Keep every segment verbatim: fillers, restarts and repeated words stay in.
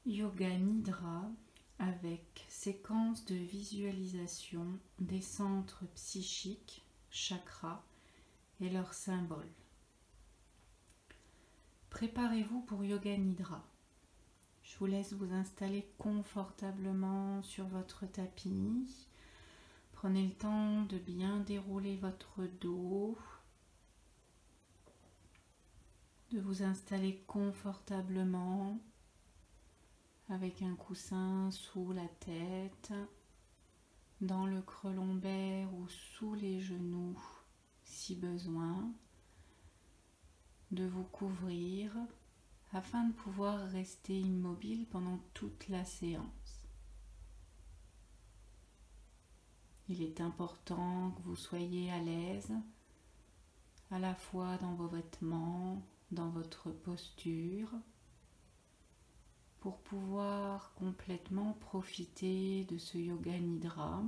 Yoga Nidra avec séquence de visualisation des centres psychiques, chakras et leurs symboles. Préparez-vous pour Yoga Nidra. Je vous laisse vous installer confortablement sur votre tapis. Prenez le temps de bien dérouler votre dos, de vous installer confortablement avec un coussin sous la tête, dans le creux lombaire ou sous les genoux si besoin, de vous couvrir afin de pouvoir rester immobile pendant toute la séance. Il est important que vous soyez à l'aise à la fois dans vos vêtements, dans votre posture, pour pouvoir complètement profiter de ce Yoga Nidra.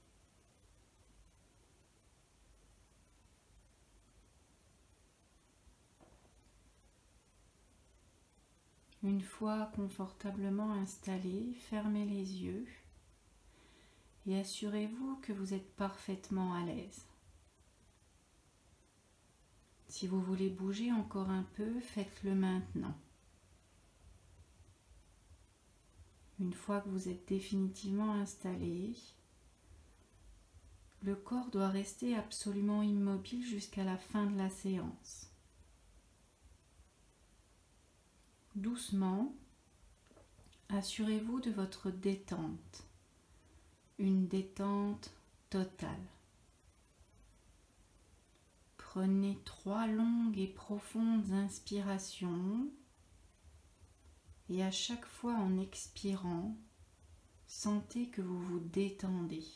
Une fois confortablement installé, fermez les yeux et assurez-vous que vous êtes parfaitement à l'aise. Si vous voulez bouger encore un peu, faites-le maintenant. Une fois que vous êtes définitivement installé, le corps doit rester absolument immobile jusqu'à la fin de la séance. Doucement, assurez-vous de votre détente, une détente totale. Prenez trois longues et profondes inspirations et à chaque fois en expirant, sentez que vous vous détendez.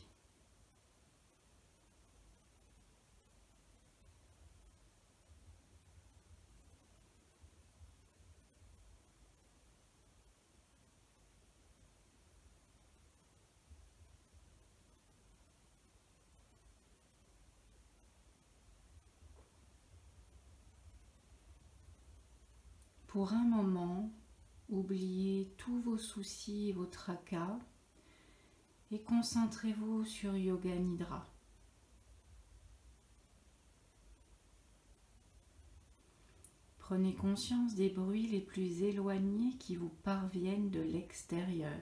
Pour un moment, oubliez tous vos soucis et vos tracas et concentrez-vous sur Yoga Nidra. Prenez conscience des bruits les plus éloignés qui vous parviennent de l'extérieur.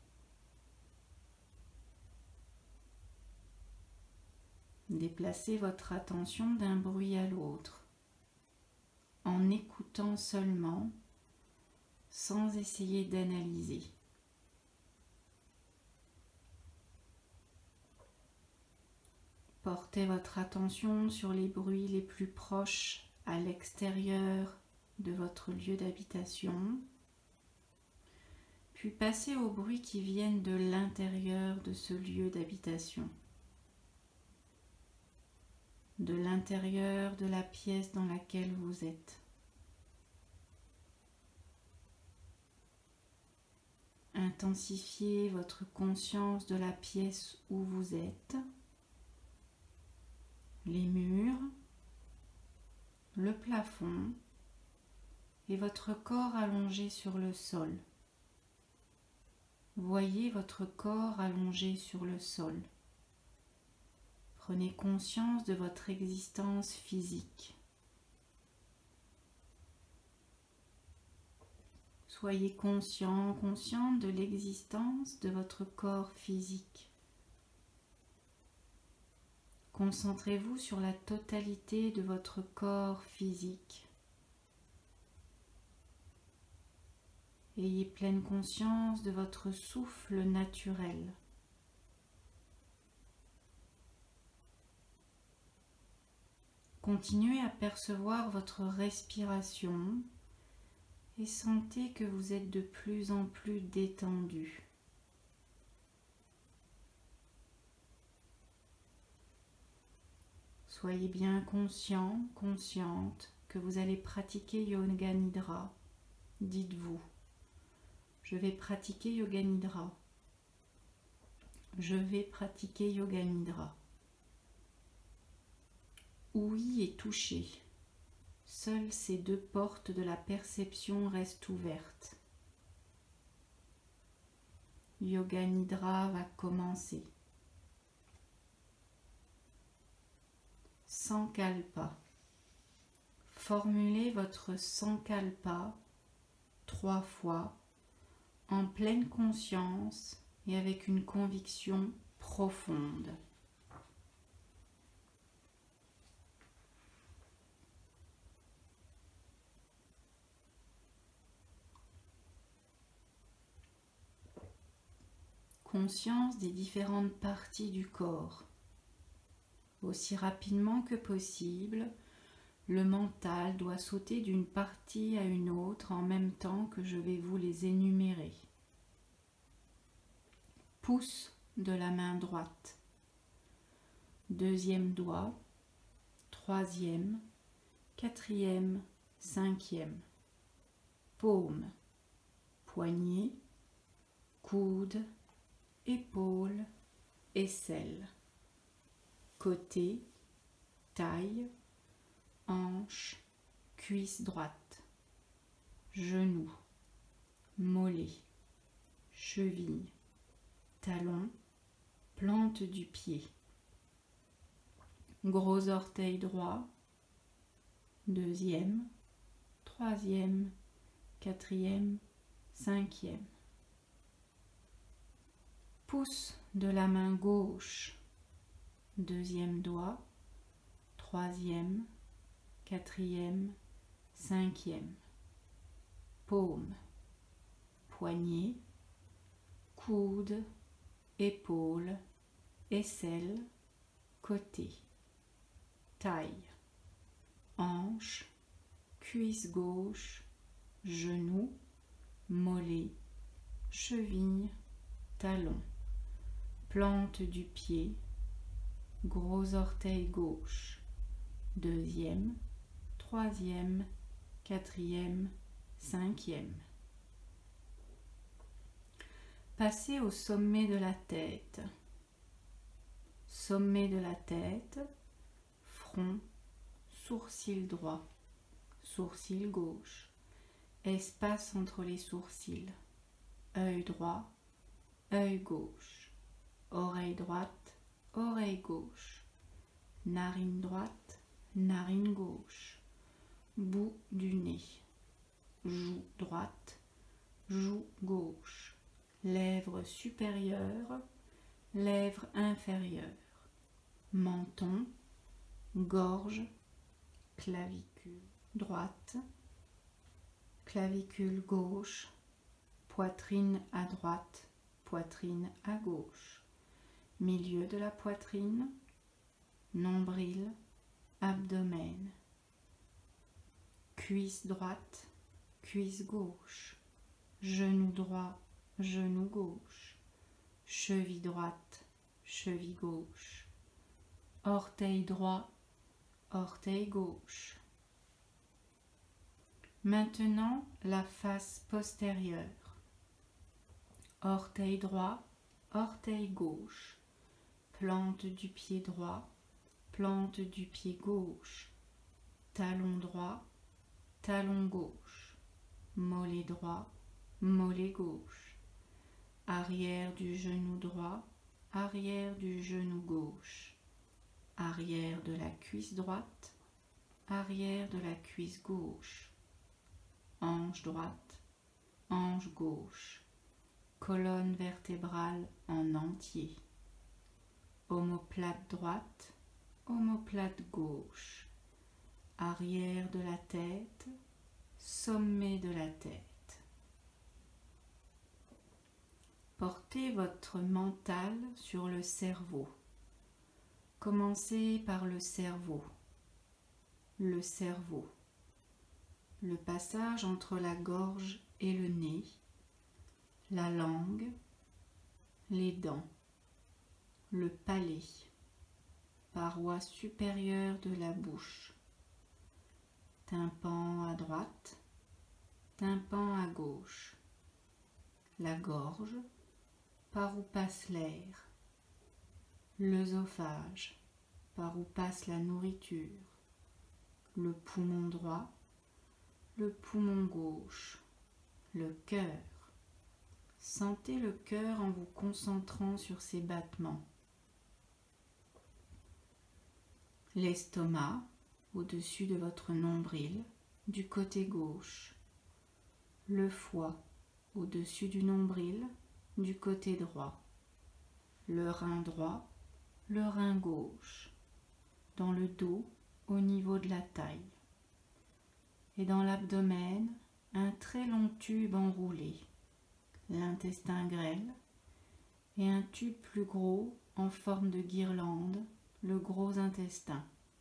Déplacez votre attention d'un bruit à l'autre, en écoutant seulement, sans essayer d'analyser. Portez votre attention sur les bruits les plus proches à l'extérieur de votre lieu d'habitation, puis passez aux bruits qui viennent de l'intérieur de ce lieu d'habitation, de l'intérieur de la pièce dans laquelle vous êtes. Intensifiez votre conscience de la pièce où vous êtes, les murs, le plafond et votre corps allongé sur le sol. Voyez votre corps allongé sur le sol. Prenez conscience de votre existence physique. Soyez conscient, consciente de l'existence de votre corps physique. Concentrez-vous sur la totalité de votre corps physique. Ayez pleine conscience de votre souffle naturel. Continuez à percevoir votre respiration et sentez que vous êtes de plus en plus détendu. Soyez bien conscient, consciente que vous allez pratiquer Yoga Nidra. Dites-vous, je vais pratiquer Yoga Nidra. Je vais pratiquer Yoga Nidra. Ouïe et toucher. Seules ces deux portes de la perception restent ouvertes. Yoga Nidra va commencer. Sankalpa. Formulez votre Sankalpa trois fois en pleine conscience et avec une conviction profonde. Conscience des différentes parties du corps. Aussi rapidement que possible, le mental doit sauter d'une partie à une autre en même temps que je vais vous les énumérer. Pouce de la main droite, deuxième doigt, troisième, quatrième, cinquième, paume, poignet, coude, épaule, aisselle, côté, taille, hanche, cuisse droite, genou, mollet, cheville, talon, plante du pied, gros orteil droit, deuxième, troisième, quatrième, cinquième. Pouce de la main gauche, deuxième doigt, troisième, quatrième, cinquième. Paume, poignet, coude, épaule, aisselle, côté, taille, hanche, cuisse gauche, genou, mollet, cheville, talon, plante du pied, gros orteil gauche, deuxième, troisième, quatrième, cinquième. Passez au sommet de la tête. Sommet de la tête, front, sourcil droit, sourcil gauche, espace entre les sourcils, œil droit, œil gauche, oreille droite, oreille gauche, narine droite, narine gauche, bout du nez, joue droite, joue gauche, lèvre supérieure, lèvre inférieure, menton, gorge, clavicule droite, clavicule gauche, poitrine à droite, poitrine à gauche, milieu de la poitrine, nombril, abdomen, cuisse droite, cuisse gauche, genou droit, genou gauche, cheville droite, cheville gauche, orteil droit, orteil gauche. Maintenant, la face postérieure. Orteil droit, orteil gauche, plante du pied droit, plante du pied gauche, talon droit, talon gauche, mollet droit, mollet gauche, arrière du genou droit, arrière du genou gauche, arrière de la cuisse droite, arrière de la cuisse gauche, hanche droite, hanche gauche, colonne vertébrale en entier, omoplate droite, omoplate gauche, arrière de la tête, sommet de la tête. Portez votre mental sur le cerveau. Commencez par le cerveau. Le cerveau. Le passage entre la gorge et le nez, la langue, les dents, le palais, paroi supérieure de la bouche, tympan à droite, tympan à gauche, la gorge, par où passe l'air, l'œsophage, par où passe la nourriture, le poumon droit, le poumon gauche, le cœur, Sentez le cœur en vous concentrant sur ses battements. L'estomac au-dessus de votre nombril du côté gauche. Le foie au-dessus du nombril du côté droit. Le rein droit, le rein gauche. Dans le dos au niveau de la taille. Et dans l'abdomen, un très long tube enroulé. L'intestin grêle et un tube plus gros en forme de guirlande, le gros intestin.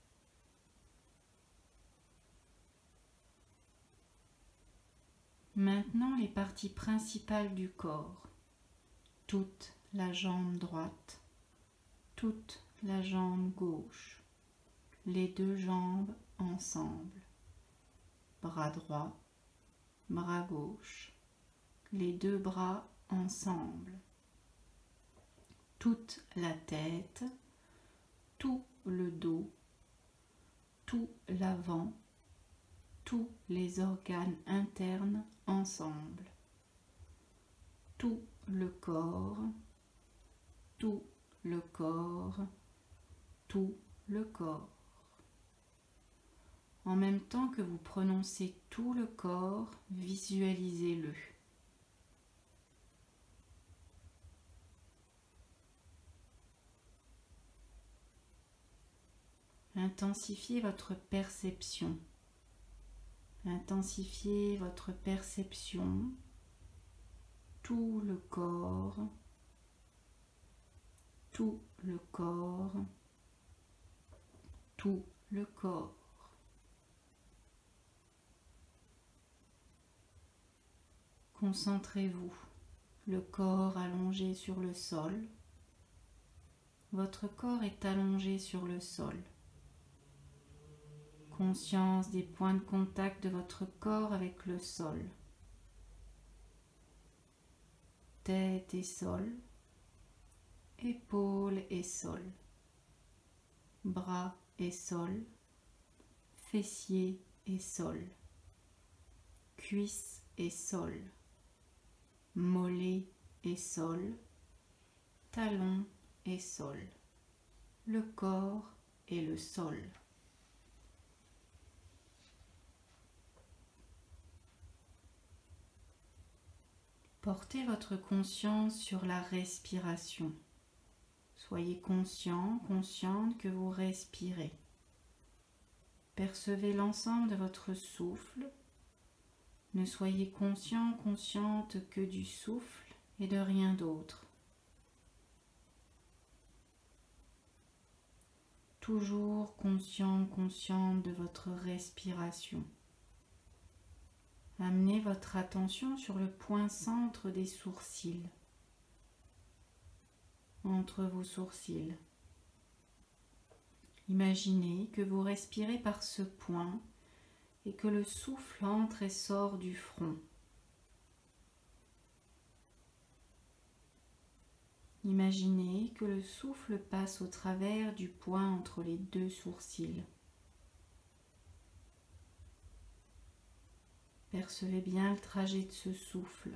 Maintenant les parties principales du corps, toute la jambe droite, toute la jambe gauche, les deux jambes ensemble, bras droit, bras gauche, les deux bras ensemble, toute la tête, tout le dos, tout l'avant, tous les organes internes ensemble, tout le corps, tout le corps, tout le corps. En même temps que vous prononcez tout le corps, visualisez-le. Intensifiez votre perception. Intensifiez votre perception. Tout le corps. Tout le corps. Tout le corps. Concentrez-vous. Le corps allongé sur le sol. Votre corps est allongé sur le sol. Conscience des points de contact de votre corps avec le sol. Tête et sol. Épaules et sol. Bras et sol. Fessiers et sol. Cuisses et sol. Mollets et sol. Talons et sol. Le corps et le sol. Portez votre conscience sur la respiration. Soyez conscient, consciente que vous respirez. Percevez l'ensemble de votre souffle. Ne soyez conscient, consciente que du souffle et de rien d'autre. Toujours conscient, consciente de votre respiration. Amenez votre attention sur le point centre des sourcils, entre vos sourcils. Imaginez que vous respirez par ce point et que le souffle entre et sort du front. Imaginez que le souffle passe au travers du point entre les deux sourcils. Percevez bien le trajet de ce souffle.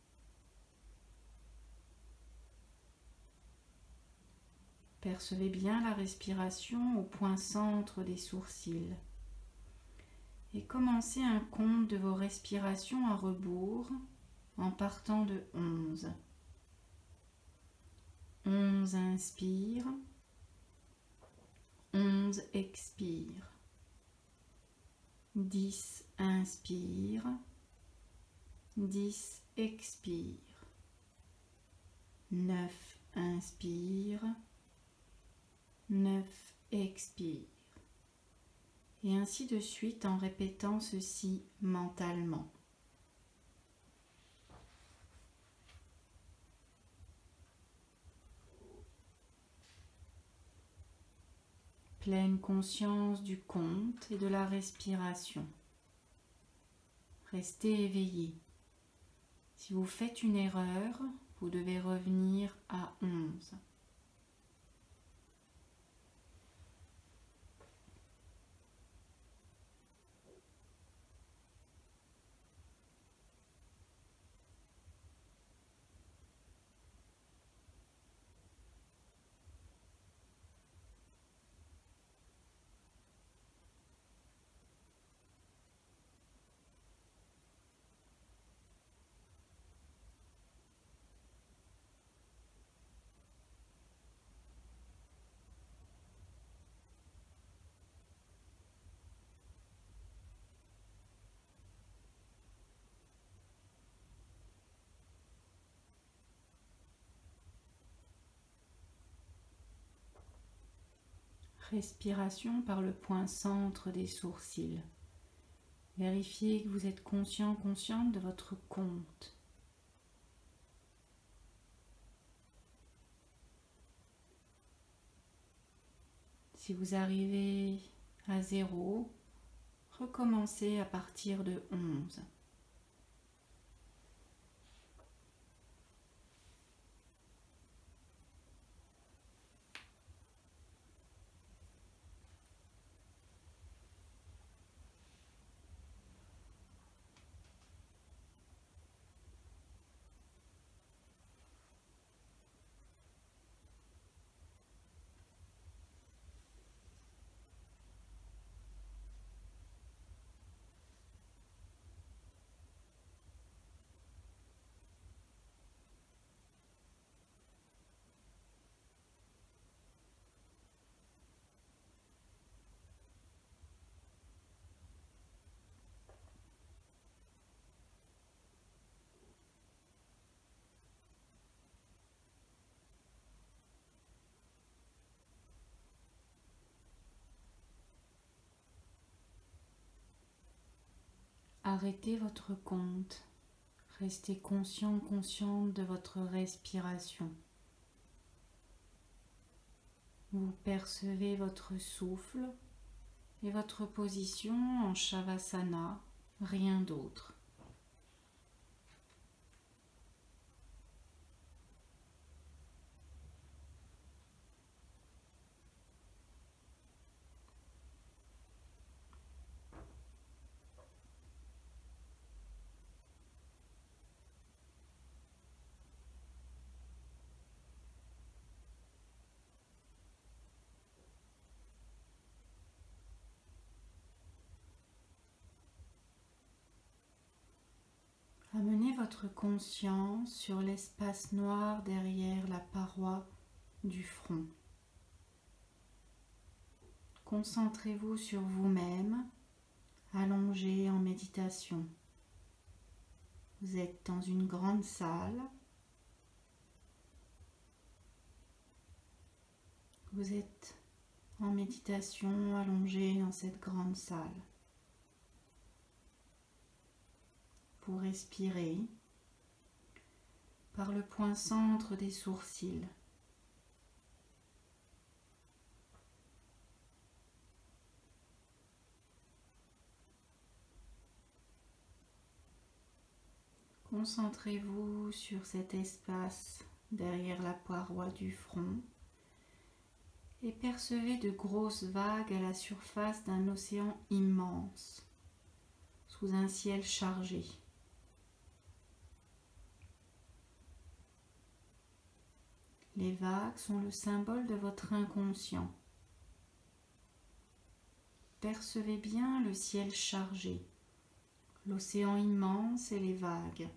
Percevez bien la respiration au point centre des sourcils. Et commencez un compte de vos respirations à rebours en partant de onze. onze inspire, onze expire. dix inspire, dix expire. neuf inspire, neuf expire. Et ainsi de suite en répétant ceci mentalement. Pleine conscience du compte et de la respiration. Restez éveillé. Si vous faites une erreur, vous devez revenir à onze. Respiration par le point centre des sourcils. Vérifiez que vous êtes conscient, consciente de votre compte. Si vous arrivez à zéro, recommencez à partir de onze. Arrêtez votre compte. Restez conscient, consciente de votre respiration. Vous percevez votre souffle et votre position en Shavasana, rien d'autre. Amenez votre conscience sur l'espace noir derrière la paroi du front. Concentrez-vous sur vous-même, allongé en méditation. Vous êtes dans une grande salle. Vous êtes en méditation, allongé dans cette grande salle. Vous respirez par le point centre des sourcils. Concentrez-vous sur cet espace derrière la paroi du front et percevez de grosses vagues à la surface d'un océan immense, sous un ciel chargé. Les vagues sont le symbole de votre inconscient. Percevez bien le ciel chargé, l'océan immense et les vagues.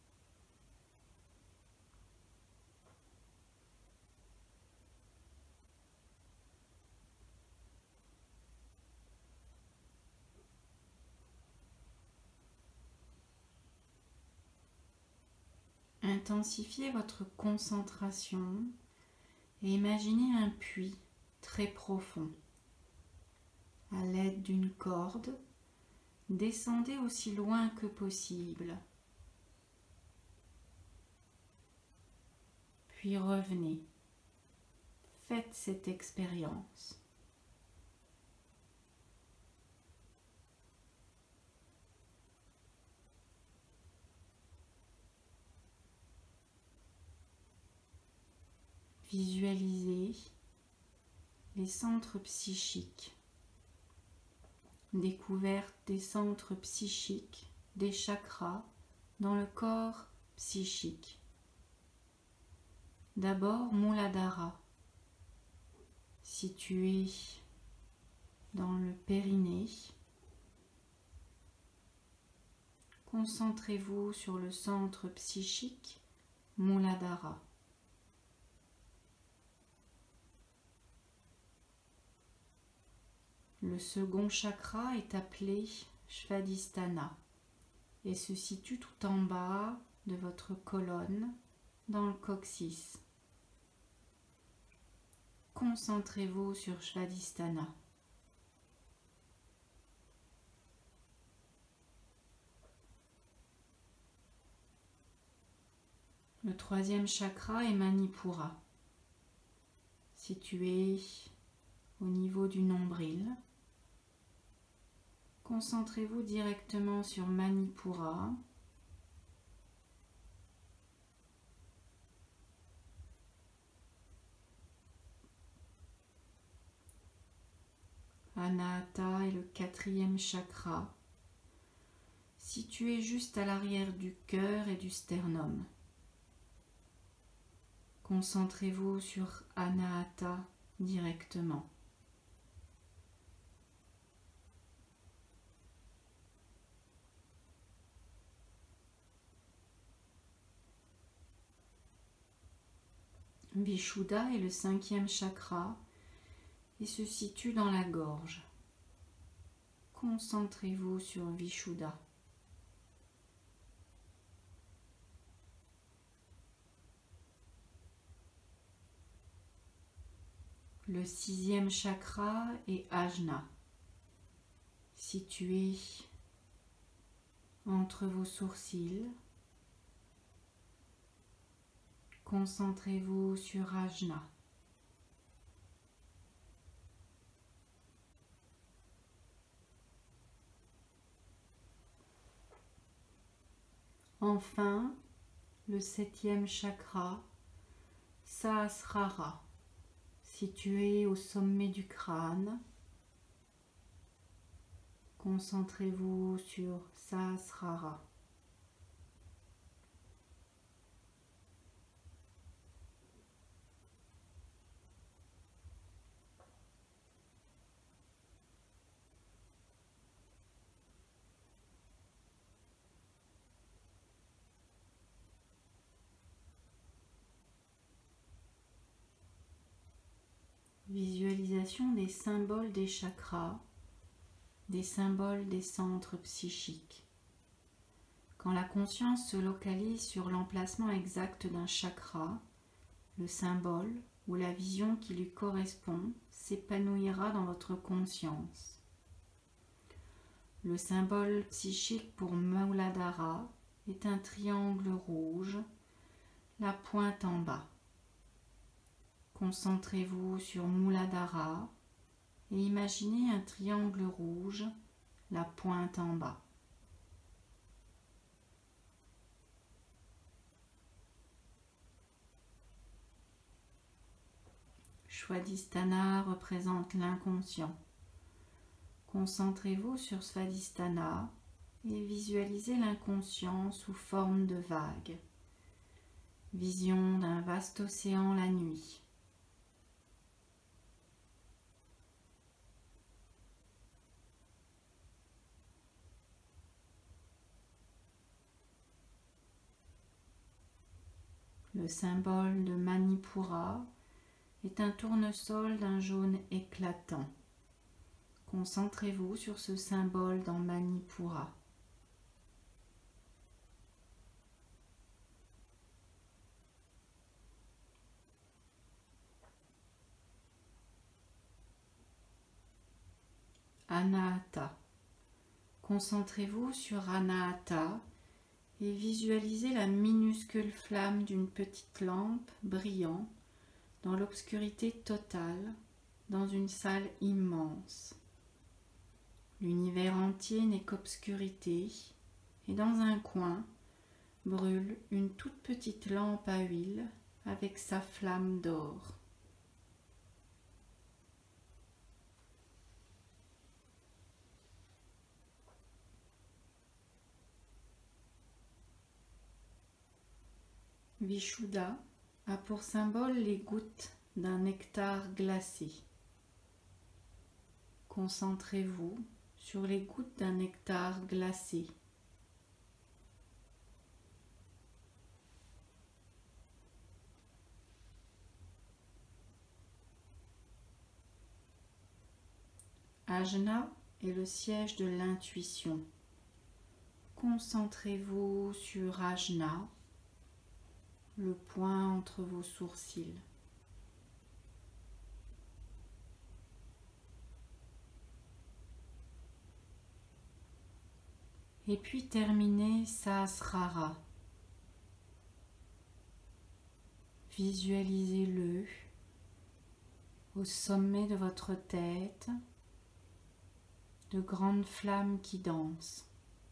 Intensifiez votre concentration et imaginez un puits très profond. À l'aide d'une corde, descendez aussi loin que possible. Puis revenez. Faites cette expérience. Visualisez les centres psychiques. Découverte des centres psychiques, des chakras dans le corps psychique. D'abord Muladhara, situé dans le périnée. Concentrez-vous sur le centre psychique Muladhara. Le second chakra est appelé Svadhisthana et se situe tout en bas de votre colonne dans le coccyx. Concentrez-vous sur Svadhisthana. Le troisième chakra est Manipura, situé au niveau du nombril. Concentrez-vous directement sur Manipura. Anahata est le quatrième chakra, situé juste à l'arrière du cœur et du sternum. Concentrez-vous sur Anahata directement. Vishuddha est le cinquième chakra et se situe dans la gorge. Concentrez-vous sur Vishuddha. Le sixième chakra est Ajna, situé entre vos sourcils. Concentrez-vous sur Ajna. Enfin, le septième chakra, Sahasrara, situé au sommet du crâne. Concentrez-vous sur Sahasrara. Visualisation des symboles des chakras, des symboles des centres psychiques. Quand la conscience se localise sur l'emplacement exact d'un chakra, le symbole ou la vision qui lui correspond s'épanouira dans votre conscience. Le symbole psychique pour Muladhara est un triangle rouge, la pointe en bas. Concentrez-vous sur Muladhara et imaginez un triangle rouge, la pointe en bas. Svadhisthana représente l'inconscient. Concentrez-vous sur Svadhisthana et visualisez l'inconscient sous forme de vagues. Vision d'un vaste océan la nuit. Le symbole de Manipura est un tournesol d'un jaune éclatant. Concentrez-vous sur ce symbole dans Manipura. Anahata. Concentrez-vous sur Anahata et visualisez la minuscule flamme d'une petite lampe brillant dans l'obscurité totale, dans une salle immense. L'univers entier n'est qu'obscurité, et dans un coin brûle une toute petite lampe à huile avec sa flamme d'or. Vishuddha a pour symbole les gouttes d'un nectar glacé. Concentrez-vous sur les gouttes d'un nectar glacé. Ajna est le siège de l'intuition. Concentrez-vous sur Ajna, le point entre vos sourcils. Et puis terminez Sahasrara. Visualisez-le au sommet de votre tête, de grandes flammes qui dansent.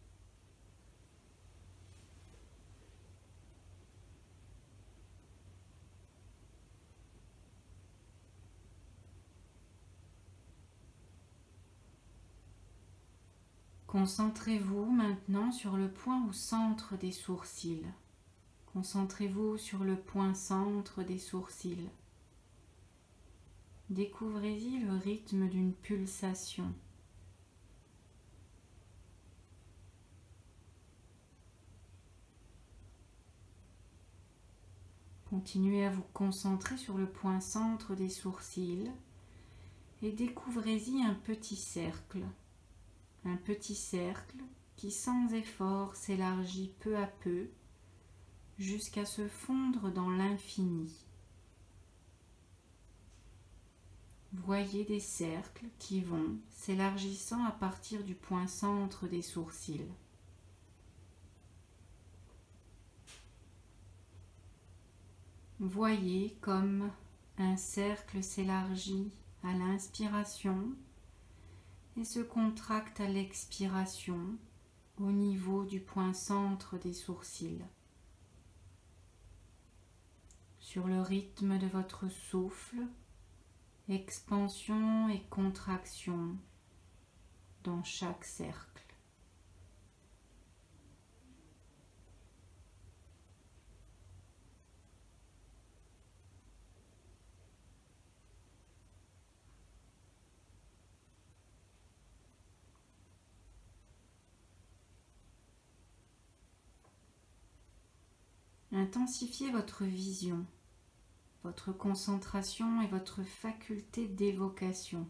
Concentrez-vous maintenant sur le point au centre des sourcils. Concentrez-vous sur le point centre des sourcils. Découvrez-y le rythme d'une pulsation. Continuez à vous concentrer sur le point centre des sourcils et découvrez-y un petit cercle. Un petit cercle qui sans effort s'élargit peu à peu jusqu'à se fondre dans l'infini. Voyez des cercles qui vont s'élargissant à partir du point centre des sourcils. Voyez comme un cercle s'élargit à l'inspiration et se contracte à l'expiration au niveau du point centre des sourcils. Sur le rythme de votre souffle, expansion et contraction dans chaque cercle. Intensifiez votre vision, votre concentration et votre faculté d'évocation.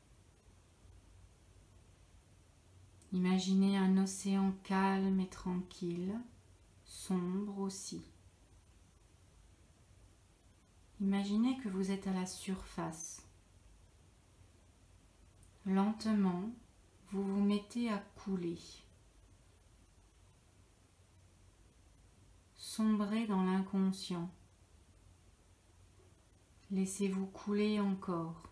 Imaginez un océan calme et tranquille, sombre aussi. Imaginez que vous êtes à la surface. Lentement, vous vous mettez à couler. Sombrez dans l'inconscient. Laissez-vous couler encore.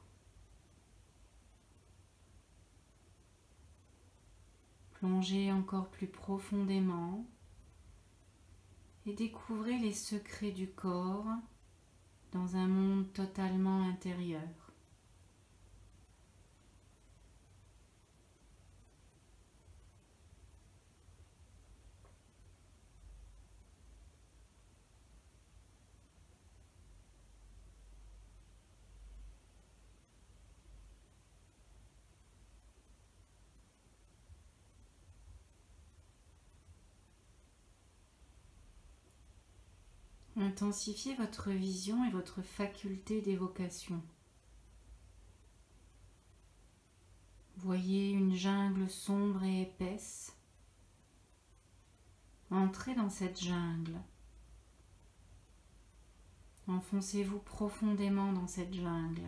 Plongez encore plus profondément et découvrez les secrets du corps dans un monde totalement intérieur. Intensifiez votre vision et votre faculté d'évocation. Voyez une jungle sombre et épaisse. Entrez dans cette jungle. Enfoncez-vous profondément dans cette jungle.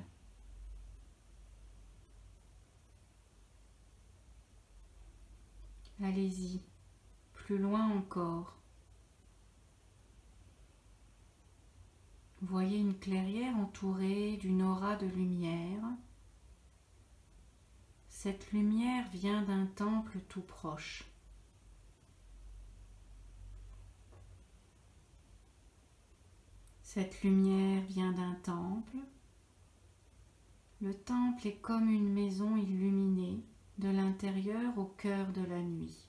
Allez-y, plus loin encore. Voyez une clairière entourée d'une aura de lumière. Cette lumière vient d'un temple tout proche. Cette lumière vient d'un temple. Le temple est comme une maison illuminée de l'intérieur au cœur de la nuit.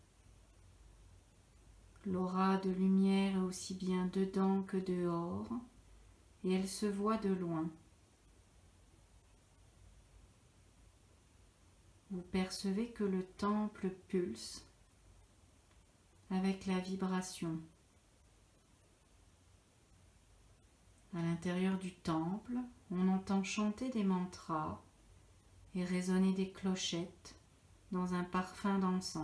L'aura de lumière est aussi bien dedans que dehors, et elle se voit de loin. Vous percevez que le temple pulse avec la vibration. À l'intérieur du temple, on entend chanter des mantras et résonner des clochettes dans un parfum d'encens.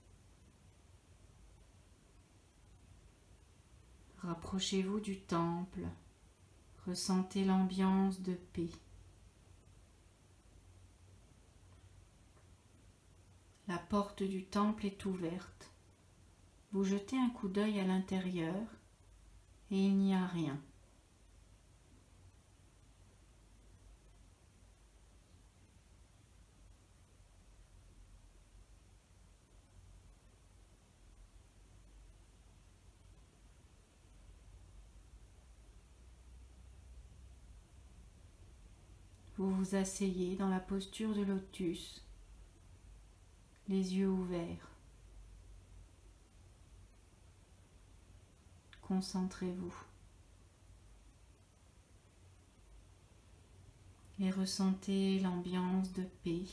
Rapprochez-vous du temple, ressentez l'ambiance de paix. La porte du temple est ouverte. Vous jetez un coup d'œil à l'intérieur et il n'y a rien. Vous vous asseyez dans la posture de lotus, les yeux ouverts. Concentrez-vous et ressentez l'ambiance de paix.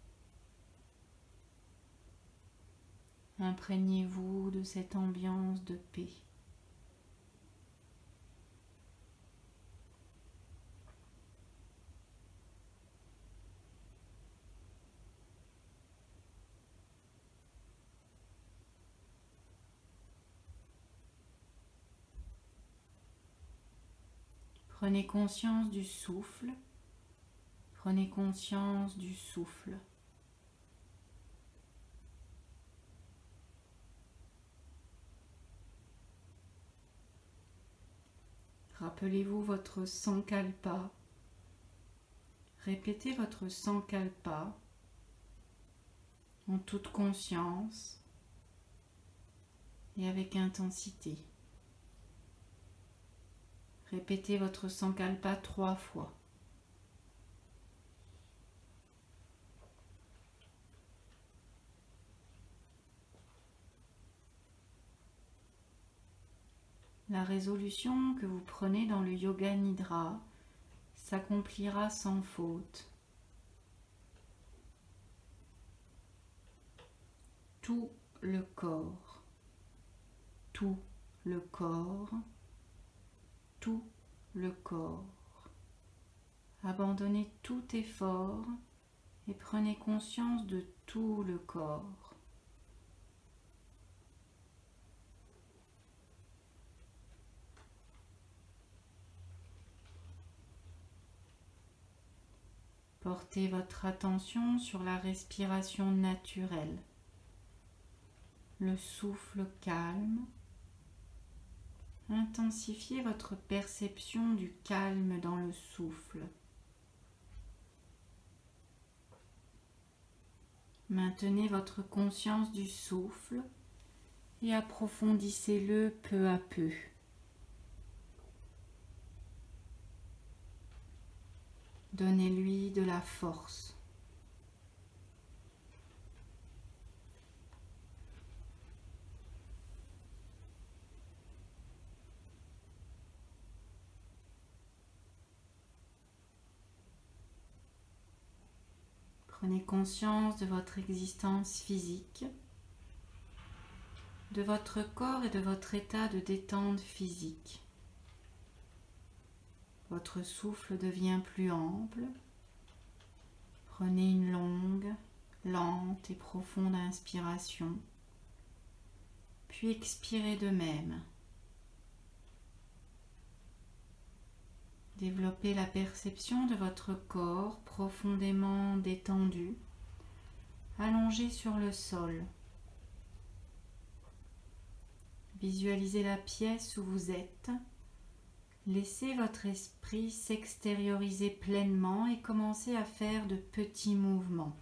Imprégnez-vous de cette ambiance de paix. Prenez conscience du souffle. Prenez conscience du souffle. Rappelez-vous votre sankalpa. Répétez votre sankalpa en toute conscience et avec intensité. Répétez votre sankalpa trois fois. La résolution que vous prenez dans le Yoga Nidra s'accomplira sans faute. Tout le corps, tout le corps, tout le corps. Abandonnez tout effort et prenez conscience de tout le corps. Portez votre attention sur la respiration naturelle, le souffle calme. Intensifiez votre perception du calme dans le souffle. Maintenez votre conscience du souffle et approfondissez-le peu à peu. Donnez-lui de la force. Prenez conscience de votre existence physique, de votre corps et de votre état de détente physique. Votre souffle devient plus ample. Prenez une longue, lente et profonde inspiration, puis expirez de même. Développez la perception de votre corps profondément détendu, allongé sur le sol. Visualisez la pièce où vous êtes. Laissez votre esprit s'extérioriser pleinement et commencez à faire de petits mouvements.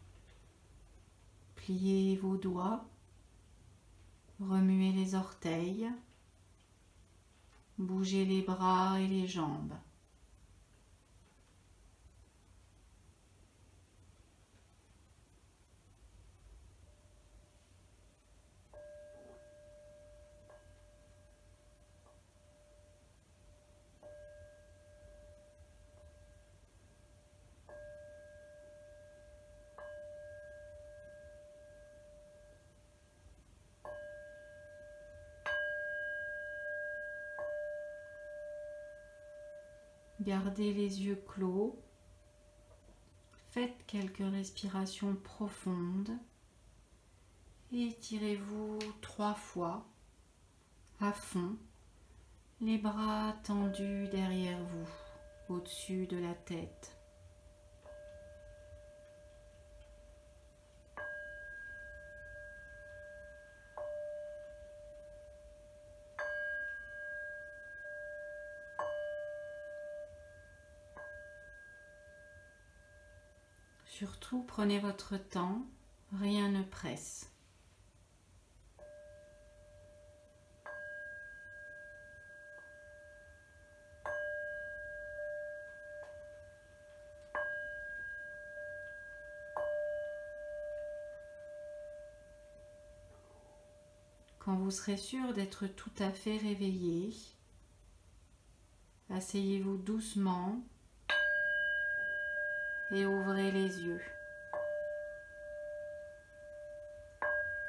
Pliez vos doigts, remuez les orteils, bougez les bras et les jambes. Gardez les yeux clos, faites quelques respirations profondes et étirez-vous trois fois à fond, les bras tendus derrière vous, au-dessus de la tête. Surtout, prenez votre temps, rien ne presse. Quand vous serez sûr d'être tout à fait réveillé, asseyez-vous doucement et ouvrez les yeux.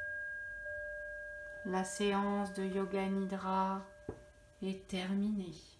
La séance de Yoga Nidra est terminée.